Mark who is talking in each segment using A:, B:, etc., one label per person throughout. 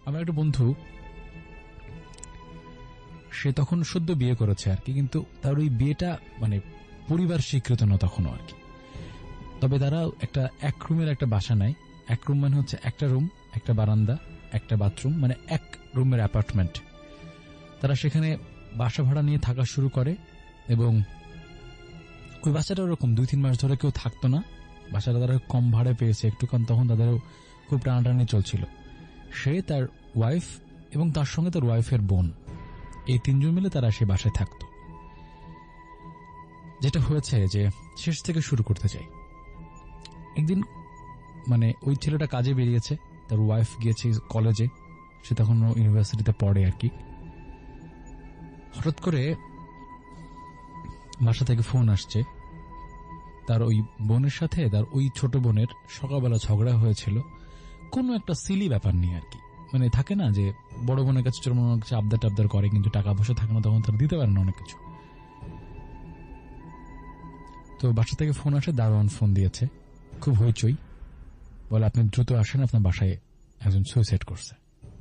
A: আমার একটা বন্ধু, সে তখন সদ্য বিয়ে করেছে আর কি, কিন্তু তার ওই বিয়েটা মানে পরিবার স্বীকৃত না তখনও আর কি। তবে তারা একটা এক রুমের একটা বাসা নেয়। এক রুম মানে হচ্ছে একটা রুম, একটা বারান্দা, একটা বাথরুম, মানে এক রুমের অ্যাপার্টমেন্ট। তারা সেখানে বাসা ভাড়া নিয়ে থাকা শুরু করে এবং ওই বাসাটা ওরকম 2-3 মাস ধরে কেউ থাকতো না। বাসাটা তারা কম ভাড়া পেয়েছে একটু, কারণ তখন তাদেরও খুব টানাটানি চলছিল। সে, তার ওয়াইফ এবং তার সঙ্গে তার ওয়াইফের বোন, এই 3 জন মিলে তারা সে বাসায় থাকত। যেটা হয়েছে যে শেষ থেকে শুরু করতে চাই। একদিন মানে ওই ছেলেটা কাজে বেরিয়েছে, তার ওয়াইফ গিয়েছে কলেজে, সে তখন ইউনিভার্সিটিতে পড়ে আর কি। হঠাৎ করে বাসা থেকে ফোন আসছে, তার ওই বোনের সাথে তার ওই ছোট বোনের সকালবেলা ঝগড়া হয়েছিল কোনো একটা সিলি ব্যাপার নিয়ে আর কি। মানে থাকে না যে বড় বোনের কাছে ছোট বোনের কাছে আবদার টাবদার করে, কিন্তু টাকা পয়সা থাকে না, তখন তারা দিতে পারে না অনেক কিছু। তো বাসা থেকে ফোন আসে, দারোয়ান ফোন দিয়েছে, খুব হইচই, বলে আপনি দ্রুত আসেন, আপনার বাসায় একজন সুইসাইড করছে।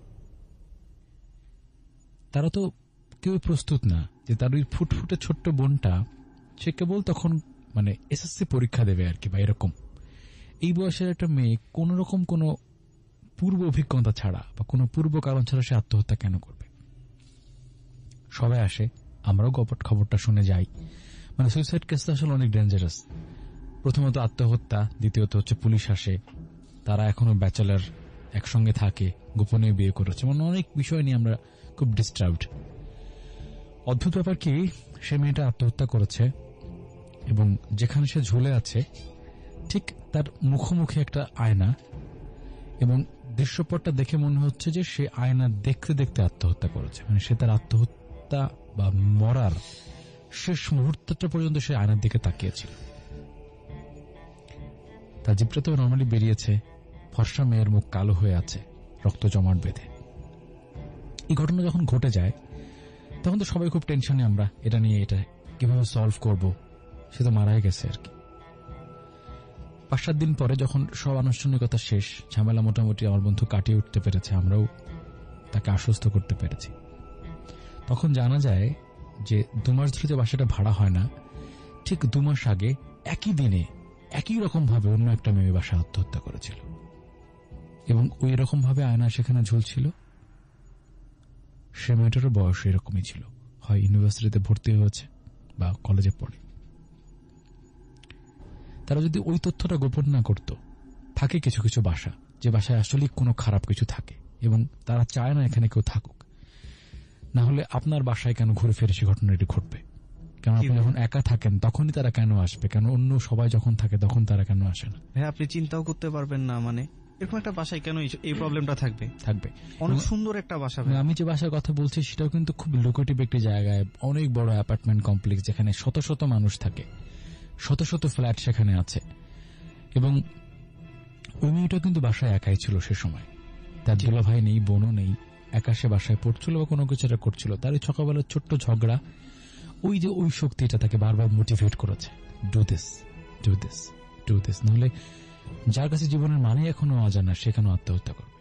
A: তারা তো কেউ প্রস্তুত না যে তার ওই ফুটফুটে ছোট্ট বোনটা, সে কেবল তখন মানে এসএসসি পরীক্ষা দেবে আর কি, বা এরকম এই বয়সের একটা মেয়ে কোন রকম কোনো পূর্ব অভিজ্ঞতা ছাড়া বা কোনো পূর্ব কারণ ছাড়া সে আত্মহত্যা কেন করবে? সবাই আসে, আমরাও খবরটা শুনে যাই। মানে সুইসাইড কেসটা আসলে অনেক ডেঞ্জারাস। প্রথমত আত্মহত্যা, দ্বিতীয়ত হচ্ছে পুলিশ আসে, তারা এখনো ব্যাচেলার, একসঙ্গে থাকে, গোপনে বিয়ে করেছে, মানে অনেক বিষয় নিয়ে আমরা খুব ডিস্টার্বড। অদ্ভুত ব্যাপার কি, সে মেয়েটা আত্মহত্যা করেছে এবং যেখানে সে ঝুলে আছে ঠিক তার মুখোমুখি একটা আয়না, এবং দৃশ্যপটটা দেখে মনে হচ্ছে যে সে আয়না দেখতে দেখতে আত্মহত্যা করেছে। মানে সে তার আত্মহত্যা বা মরার শেষ মুহূর্তটা পর্যন্ত সে আয়নার দিকে তাকিয়েছিল। তার জিভটা তো নর্মালি বেরিয়েছে, ফর্সা মেয়ের মুখ কালো হয়ে আছে, রক্ত জমাট বেঁধে। এই ঘটনা যখন ঘটে যায় তখন তো সবাই খুব টেনশনে, আমরা এটা নিয়ে এটা কিভাবে সলভ করব। সে তো মারাই গেছে আর কি। 5-7 দিন পরে যখন সব আনুষ্ঠানিকতা শেষ, ঝামেলা মোটামুটি আমার বন্ধু কাটিয়ে উঠতে পেরেছে, আমরাও তাকে আশ্বস্ত করতে পেরেছি, তখন জানা যায় যে 2 মাস ধরে যে বাসাটা ভাড়া হয় না, ঠিক 2 মাস আগে একই দিনে একই রকম ভাবে অন্য একটা মেয়ে বাসা আত্মহত্যা করেছিল, এবং ওই রকম ভাবে আয়না সেখানে ঝুলছিল। সে মেয়েটারও বয়স এরকমই ছিল, হয় ইউনিভার্সিটিতে ভর্তি হয়েছে বা কলেজে পড়ে। তারা যদি ওই তথ্যটা গোপন না করত, থাকে কিছু কিছু বাসা যে বাসায় আসলে কোনো খারাপ কিছু থাকে এবং তারা চায় না এখানে কেউ থাকুক, না হলে আপনার বাসায় কেন ঘুরে ফিরে সে ঘটনাটি ঘটবে? কারণ আপনি যখন একা থাকেন তখনই তারা কেন আসবে? কেন অন্য সবাই যখন থাকে তখন তারা কেন আসে না?
B: হ্যাঁ, আপনি চিন্তাও করতে পারবেন না, মানে এরকম একটা বাসায় কেন এই প্রবলেমটা থাকবে? অনেক সুন্দর একটা বাসা।
A: আমি যে বাসার কথা বলছি সেটাও কিন্তু খুব লোকেটিভ একটি জায়গায়, অনেক বড় অ্যাপার্টমেন্ট কমপ্লেক্স, যেখানে শত শত মানুষ থাকে, শত শত ফ্ল্যাট সেখানে আছে। এবং ওই মেয়েটা কিন্তু বাসায় একাই ছিল সে সময়, তার দুলা ভাই নেই, বোনও নেই, একা সে বাসায় পড়ছিল বা কোনো কিছু একটা করছিল। তার ওই সকালবেলার ছোট্ট ঝগড়া, ওই যে ওই শক্তিটা তাকে বারবার মোটিভেট করেছে, do this, do this, do this, নাহলে যার কাছে জীবনের মানে এখনো অজানা সে কেন আত্মহত্যা করবে?